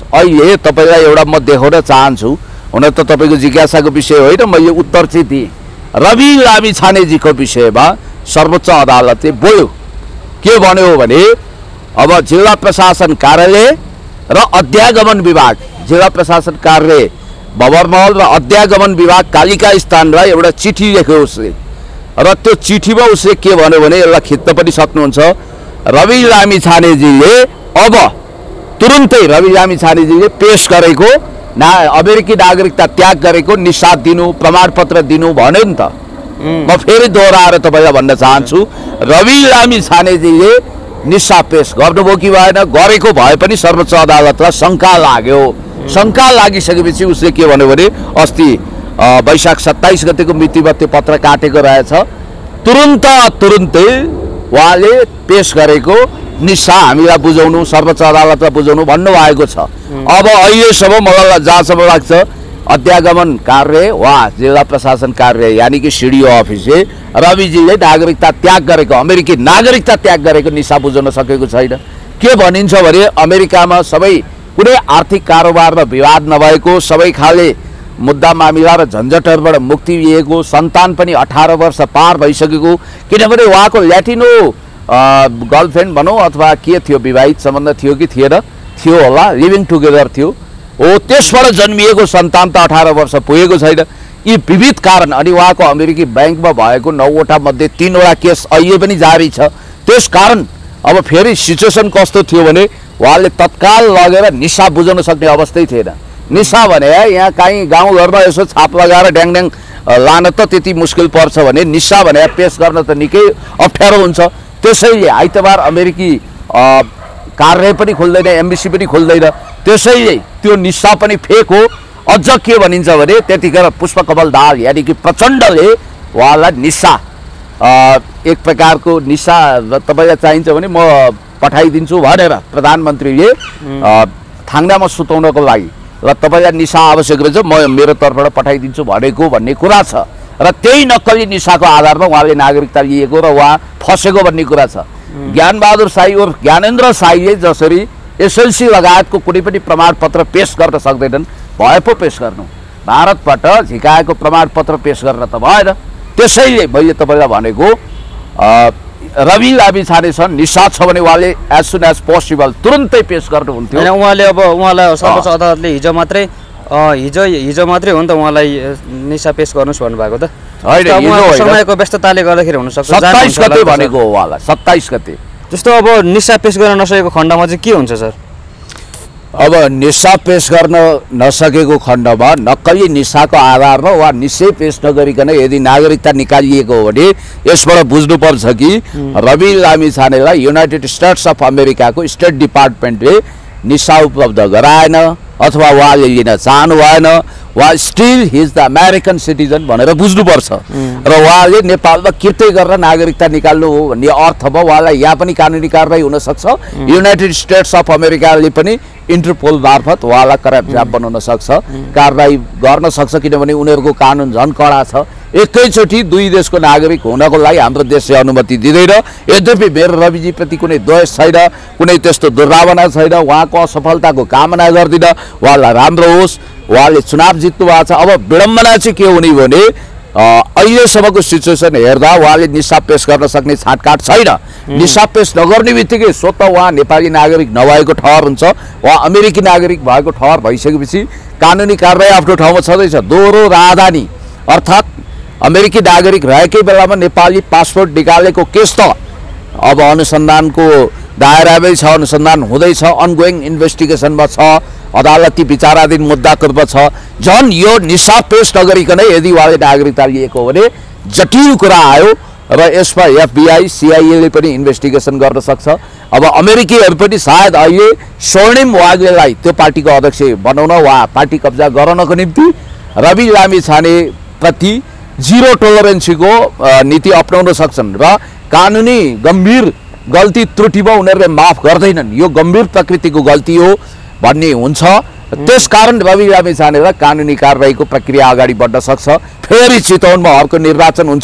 अहिले तपाईलाई एउटा म देखाउन चाहन्छु। हुन त तपाईको जिज्ञासाको विषय होइन, मैले उत्तर चाहिँ दिएँ। रवि लामिछानेजीको विषयमा सर्वोच्च अदालतले बोल्यो। के भन्यो भने अब जिल्ला प्रशासन कार्यालय र अध्यागमन विभाग, जिल्ला प्रशासन कार्यालय भवरमहल र अध्यागमन विभाग कालिका स्थानलाई एउटा चिठी लेख्यो उसले, र त्यो चिठीमा उसले के भन्यो भने यसलाई खिच्न पनि सक्नुहुन्छ। रवि लामिछानेजीले अब तुरुन्तै रवि लामिछानेजीले पेश गरेको अमेरिकी नागरिकता त्याग गरेको निसाब दिनु, प्रमाणपत्र दिनु भन्यो नि त। म फेरि दोहोऱ्याएर तपाईँलाई भन्न चाहन्छु, रवि लामिछानेजीले निसाब पेश गर्नुभयो कि भएन, गरेको भए पनि सर्वोच्च अदालतलाई शङ्का लाग्यो। शङ्का लागिसकेपछि उसले के भन्यो भने अस्ति वैशाख 27 गतेको मितिमा त्यो पत्र काटेको रहेछ। तुरुन्तै उहाँले पेश गरेको निसा हामीलाई बुझाउनु, सर्वोच्च अदालतलाई बुझाउनु भन्नुभएको छ। अब अहिलेसम्म मलाई जहाँसम्म लाग्छ अध्यागमन कार्यालय वा जिल्ला प्रशासन कार्यालय यानी कि सिडिओ अफिसले रविजीले नागरिकता त्याग गरेको, अमेरिकी नागरिकता त्याग गरेको निसा बुझाउन सकेको छैन। के भनिन्छ भने अमेरिकामा सबै कुनै आर्थिक कारोबारमा विवाद नभएको, सबै खाले मुद्दा मामिला र झन्झटहरूबाट मुक्ति लिएको, सन्तान पनि 18 वर्ष पार भइसकेको, किनभने उहाँको ल्याटिनो गर्लफ्रेन्ड भनौँ अथवा के थियो, विवाहित सम्बन्ध थियो कि थिएन, थियो होला, लिभिङ टुगेदर थियो। हो त्यसबाट जन्मिएको सन्तान त 18 वर्ष पुगेको छैन। यी विविध कारण अनि उहाँको अमेरिकी ब्याङ्कमा भएको 9वटा मध्ये 3वटा केस अहिले पनि जारी छ। त्यस कारण अब फेरि सिचुएसन कस्तो थियो भने उहाँले तत्काल लगेर निसा बुझाउन सक्ने अवस्थै थिएन। निसा भने यहाँ कहीँ गाउँघरमा यसो छाप लगाएर ड्याङ लान त त्यति मुस्किल पर्छ भने निसा भने पेश गर्न त निकै अप्ठ्यारो हुन्छ। त्यसैले आइतबार अमेरिकी कार्यालय पनि खुल्दैन, एम्बेसी पनि खुल्दैन, त्यसैले त्यो निसा पनि फेक हो। अझ के भनिन्छ भने त्यतिखेर पुष्पकमल दाहाल यानी कि प्रचण्डले उहाँलाई निसा एक प्रकारको निसा तपाईँलाई चाहिन्छ भने म पठाइदिन्छु भनेर प्रधानमन्त्रीले थाङ्नामा सुताउनको लागि र तपाईँलाई निसा आवश्यक रहेछ म मेरो तर्फबाट पठाइदिन्छु भनेको भन्ने कुरा छ। र त्यही नक्कली निसाको आधारमा उहाँले नागरिकता लिएको र उहाँ फसेको भन्ने कुरा छ। ज्ञानबहादुर शाही उर्फ ज्ञानेन्द्र शाहीले जसरी एसएलसी लगायतको कुनै पनि प्रमाणपत्र पेश गर्न सक्दैनन्, भए पो पेश गर्नु, भारतबाट झिकाएको प्रमाणपत्र पेश गर्न त भएन। त्यसैले मैले तपाईँलाई भनेको रवि लामिछानेसँग निसा छ भने उहाँले एज सुन एज पोसिबल तुरुन्तै पेश गर्नुहुन्थ्यो। उहाँले अब उहाँलाई सर्वोच्च अदालतले हिजो मात्रै हो नि त उहाँलाई निसा पेश गर्नुहोस् भन्नुभएको त होइन, समयको व्यस्तताले गर्दाखेरि हुनसक्छ। 27 गते भनेको हो उहाँलाई, 27 गते। जस्तो अब निसा पेश गर्न नसकेको खण्डमा चाहिँ के हुन्छ सर? अब निसा पेश गर्न नसकेको खण्डमा नक्कली निसाको आधारमा वा निश्चय पेश नगरिकन यदि नागरिकता निकालिएको हो भने यसबाट बुझ्नुपर्छ कि रवि लामिछानेलाई युनाइटेड स्टेट्स अफ अमेरिकाको स्टेट डिपार्टमेन्टले निसा उपलब्ध गराएन अथवा उहाँले लिन चाहनु भएन, वा still his the American citizen भनेर बुझ्नुपर्छ। र उहाँले नेपालमा कृत्य गरेर नागरिकता निकाल्नु हो भन्ने अर्थमा उहाँलाई यहाँ पनि कानुनी कारबाही हुनसक्छ। युनाइटेड स्टेट्स अफ अमेरिकाले पनि इन्टरपोल मार्फत उहाँलाई करापजाप बनाउन सक्छ, कारबाही गर्न सक्छ, किनभने उनीहरूको कानुन झन् कडा छ। एकैचोटि दुई देशको नागरिक हुनको लागि हाम्रो देशले अनुमति दिँदैन। यद्यपि मेरो रविजीप्रति कुनै द्वेष छैन, कुनै त्यस्तो दुर्भावना छैन, उहाँको असफलताको कामना गर्दिनँ, उहाँलाई राम्रो होस्, उहाँले चुनाव जित्नु भएको छ। अब विडम्बना चाहिँ के हुने भने अहिलेसम्मको सिचुएसन हेर्दा उहाँले निसाब पेश गर्न सक्ने छाटकाट छैन। निसाब पेश नगर्ने बित्तिकै स्वतः उहाँ नेपाली नागरिक नभएको ठहर हुन्छ, उहाँ अमेरिकी नागरिक भएको ठहर भइसकेपछि कानुनी कारबाही आफ्नो ठाउँमा छँदैछ। दोहोरो राजधानी अर्थात् अमेरिकी नागरिक रहेकै बेलामा नेपाली पासपोर्ट निकालेको केस त अब अनुसन्धानको दायरामै छ, अनुसन्धान हुँदैछ, अनगोइङ इन्भेस्टिगेसनमा छ, अदालती विचाराधीन मुद्दामा छ। झन् यो निसाब पेश नगरिकनै यदि उहाँले नागरिकता लिएको हो भने जटिल कुरा आयो र यसमा FBI CIA ले पनि इन्भेस्टिगेसन गर्न सक्छ। अब अमेरिकीहरू पनि सायद अहिले स्वर्णिम वाग्लेलाई त्यो पार्टीको अध्यक्ष बनाउन वा पार्टी कब्जा गराउनको निम्ति रवि लामिछाने प्रति जिरो टोलरेन्सीको नीति अपनाउन सक्छन् र कानुनी गम्भीर गल्ती त्रुटिमा उनीहरूले माफ गर्दैनन्। यो गम्भीर प्रकृतिको गल्ती हो भन्ने हुन्छ। त्यसकारण रवि लामिछानेलाई कानुनी कारबाहीको प्रक्रिया अगाडि बढ्न सक्छ। फेरि चितवनमा अर्को निर्वाचन हुन्छ,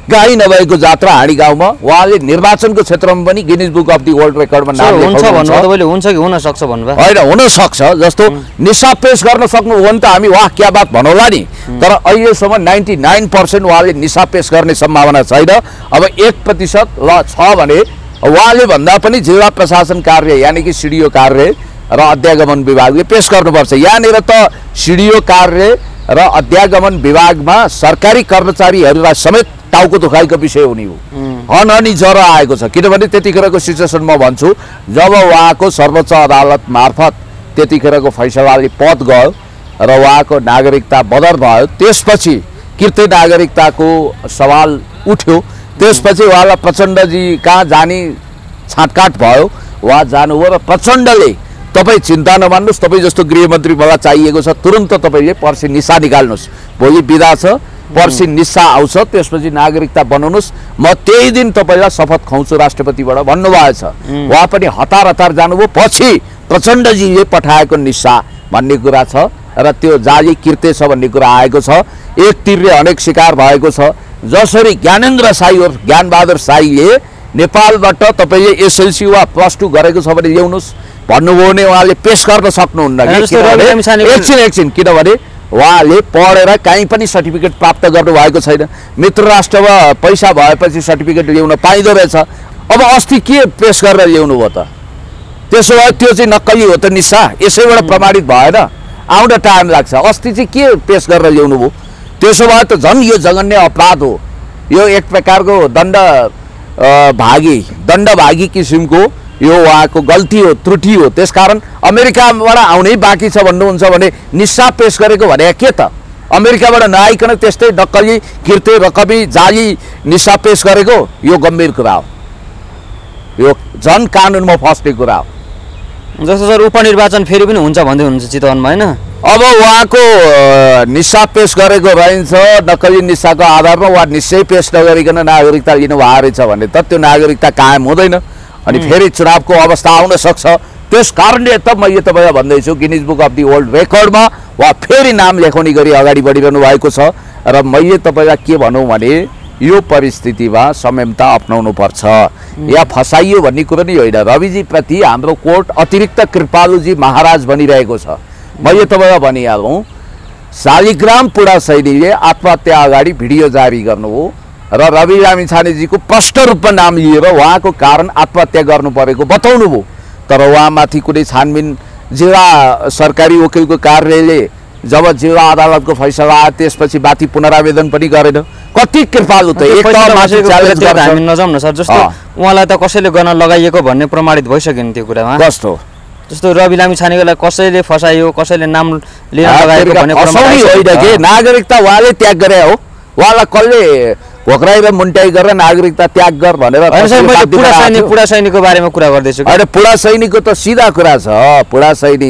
गाई नभएको जात्रा हाँडी गाउँमा उहाँले निर्वाचनको क्षेत्रमा पनि Guinness Book of the World रेकर्डमा नाम हुन्छ भन्नु तपाईले हुन्छ कि हुन सक्छ भन्नुभयो हैन हुन सक्छ जस्तो निसाब पेश गर्न सक्नु हो नि त हामी वाह क्या बात भनौला नि तर अहिलेसम्म 99% उहाँले निसाब पेश गर्ने सम्भावना छैन अब 1% ल छ भने उहाँले भन्दा पनि जिल्ला प्रशासन कार्य यानी कि सिडिओ कार्य र अध्यागमन विभागले पेश गर्नुपर्छ यहाँनिर त सिडिओ कार्य र अध्यागमन विभागमा सरकारी कर्मचारीहरूलाई समेत टाउको दुखाइको विषय हुने हो अनि ज्वरो आएको छ किनभने त्यतिखेरको सिचुएसन म भन्छु जब उहाँको सर्वोच्च अदालत मार्फत त्यतिखेरको फैसलाले पद गयो र उहाँको नागरिकता बदर भयो त्यसपछि किर्ते नागरिकताको सवाल उठ्यो त्यसपछि उहाँलाई प्रचण्डजी कहाँ जाने छाटकाट भयो उहाँ जानुभयो र प्रचण्डले तपाईँ चिन्ता नमान्नुहोस् तपाईँ जस्तो गृहमन्त्री मलाई चाहिएको छ तुरन्त तपाईँले पर्सि निसा निकाल्नुहोस् भोलि बिदा छ पर्सि निसा आउँछ त्यसपछि नागरिकता बनाउनुहोस् म त्यही दिन तपाईँलाई शपथ खुवाउँछु राष्ट्रपतिबाट भन्नुभएछ उहाँ पनि हतार हतार जानुभयो पछि प्रचण्डजीले पठाएको निसा भन्ने कुरा छ र त्यो जाली किर्ते छ भन्ने कुरा आएको छ एक तीरले अनेक शिकार भएको छ जसरी ज्ञानेन्द्र साई और ज्ञानबहादुर साईले नेपालबाट तपाईँले एसएलसी वा +2 गरेको छ भने ल्याउनुहोस् भन्नुभयो भने उहाँले पेश गर्न सक्नुहुन्न एकछिन किनभने उहाँले पढेर कहीँ पनि सर्टिफिकेट प्राप्त गर्नुभएको छैन मित्र राष्ट्रमा पैसा भएपछि सर्टिफिकेट ल्याउन पाइँदो रहेछ अब अस्ति के पेश गरेर ल्याउनु भयो त त्यसो भए त्यो चाहिँ नक्कली हो त निसा यसैबाट प्रमाणित भएन आउन टाइम लाग्छ अस्ति चाहिँ के पेश गरेर ल्याउनु भयो त्यसो भए त झन् यो जघन्य अपराध हो यो एक प्रकारको दण्डभागी किसिमको यो उहाँको गल्ती हो त्रुटि हो त्यसकारण अमेरिकाबाट आउनै बाँकी छ भन्नुहुन्छ भने निसा पेश गरेको भने के त अमेरिकाबाट नआइकन त्यस्तै नक्कली किर्ते रकमी जाली निसा पेश गरेको यो गम्भीर कुरा हो यो झन् कानुनमा फस्ने कुरा हो जस्तो सर उपनिर्वाचन फेरि पनि हुन्छ भन्दै हुनुहुन्छ चितवनमा हैन अब उहाँको निसा पेश गरेको रहन्छ नक्कली निसाको आधारमा उहाँ निश्चय पेश नगरिकन नागरिकता लिनु भएको रहेछ भने त त्यो नागरिकता कायम हुँदैन अनि फेरि चुनावको अवस्था आउन सक्छ त्यस कारणले त मैले तपाईलाई भन्दैछु Guinness Book of the World रेकर्डमा उहाँ फेरि नाम लेखाउने गरी अगाडि बढिरहनु भएको छ र मैले तपाईलाई के भनौँ भने यो परिस्थितिमा संयमता अपनाउनु पर्छ या फसाइयो भन्ने कुरो नै होइन रविजी प्रति हाम्रो कोर्ट अतिरिक्त कृपालुजी महाराज बनिरहेको छ मैले तपाईलाई भनिहालौँ शालिग्राम पुडा शैलीले आत्महत्या अगाडि भिडियो जारी गर्नुभयो र रवि लामिछानेजीको प्रष्ट रूपमा नाम लिएर उहाँको कारण आत्महत्या गर्नु परेको बताउनु भयो तर उहाँमाथि कुनै छानबिन जिल्ला सरकारी वकिलको कार्यालयले जब जिल्ला अदालतको फैसला आयो त्यसपछि माथि पुनरावेदन पनि गरेन कति कृपालु त एक त हामी नजाउँ न सर जस्तो उहाँलाई त कसैले गर्न लगाइएको भन्ने प्रमाणित भइसक्यो नि त्यो कुरामा कस्तो जस्तो रवि लामिछानेलाई कसैले फसायो कसैले नाम लिन लगाएको भन्ने होइन के नागरिकता उहाँले त्याग गरे हो उहाँलाई कसले घोक्राइ र मुन्ट्याइ गरेर नागरिकता त्याग गर भनेर पुडा सैनिकको बारेमा कुरा गर्दैछु होइन पुडा सैनिकको त सिधा कुरा छ पुडा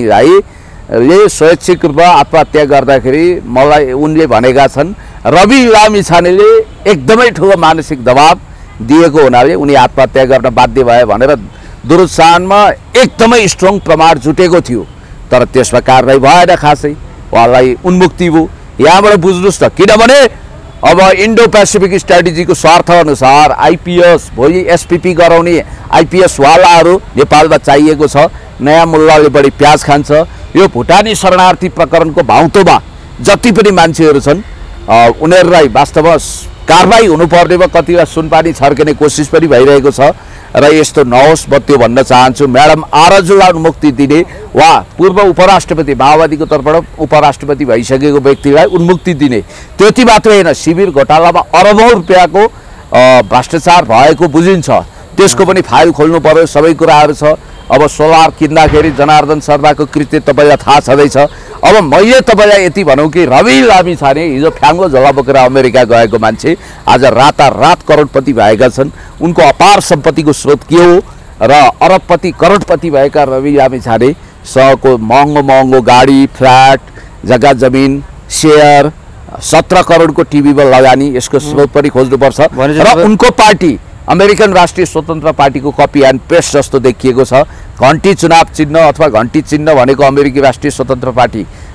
सैनिकले स्वैच्छिक रूपमा आत्महत्या गर्दाखेरि मलाई उनले भनेका छन् रवि लामिछानेले एकदमै ठुलो मानसिक दबाब दिएको हुनाले उनी आत्महत्या गर्न बाध्य भए भनेर दुरुत्साहनमा एकदमै स्ट्रङ प्रमाण जुटेको थियो तर त्यसमा कारबाही भएन खासै उहाँलाई उन्मुक्ति भयो यहाँबाट बुझ्नुहोस् त किनभने अब इन्डो पेसिफिक स्ट्राटेजीको स्वार्थ अनुसार आइपिएस भोलि एसपिपी गराउने आइपिएस वालाहरू नेपालमा चाहिएको छ नयाँ मूल्यले बढी प्याज खान्छ यो भुटानी शरणार्थी प्रकरणको भाउतोमा जति पनि मान्छेहरू छन् उनीहरूलाई वास्तवमा कारबाही हुनुपर्नेमा कतिवटा सुनपानी छर्किने कोसिस पनि भइरहेको छ र यस्तो नहोस् म त्यो भन्न चाहन्छु म्याडम आरजुलाई उन्मुक्ति दिने वा पूर्व उपराष्ट्रपति माओवादीको तर्फबाट उपराष्ट्रपति भइसकेको व्यक्तिलाई उन्मुक्ति दिने त्यति मात्रै होइन शिविर घोटालामा अरबौं रुपियाँको भ्रष्टाचार भएको बुझिन्छ त्यसको पनि फाइल खोल्नु पर्यो सबै कुराहरू छ अब सोलर किन्दाखेरि जनार्दन शर्माको कृत्य तपाईलाई थाहा छँदैछ अब मैले तपाईलाई यति भनौँ कि रवि लामिछाने हिजो फ्याङ्गो झोला बोकेर अमेरिका गएको मान्छे आज रातारात करोडपति भएका छन् उनको अपार सम्पत्तिको स्रोत के हो र अरबपति करोडपति भएका रवि लामिछाने सहको महँगो गाडी फ्ल्याट जग्गा जमिन सेयर 17 करोडको टिभीमा लगानी यसको स्रोत पनि खोज्नुपर्छ र उनको पार्टी अमेरिकन राष्ट्रिय स्वतन्त्र पार्टीको कपी एन्ड पेस्ट जस्तो देखिएको छ घण्टी चुनाव चिन्ह अथवा घण्टी चिन्ह भनेको अमेरिकी राष्ट्रिय स्वतन्त्र party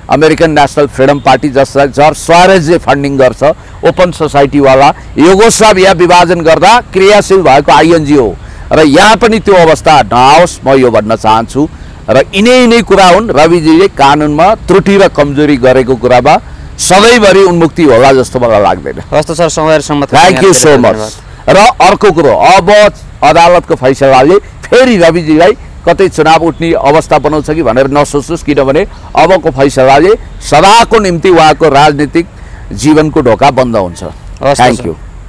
American National Freedom Party जसलाई जर्ज स्वारेजले फन्डिङ गर्छ, ओपन सोसाइटीवाला युगोस्लाभिया विभाजन गर्दा क्रियाशील भएको आइएनजी हो र यहाँ पनि त्यो अवस्था नआओस् म यो भन्न चाहन्छु। र यिनै कुरा हुन्, रविजीले कानुनमा त्रुटि र कमजोरी गरेको कुरामा सधैँभरि उन्मुक्ति होला जस्तो मलाई लाग्दैन। हस् त सर, समयसम्म थ्याङ्क यू सो मच। र अर्को कुरो, अब अदालतको फैसलाले फेरि रविजीलाई कतै चुनाव उठ्ने अवस्था बनाउँछ कि भनेर नसोच्नुहोस्, किनभने अबको फैसलाले सदाको निम्ति उहाँको राजनीतिक जीवनको ढोका बन्द हुन्छ। Thank you.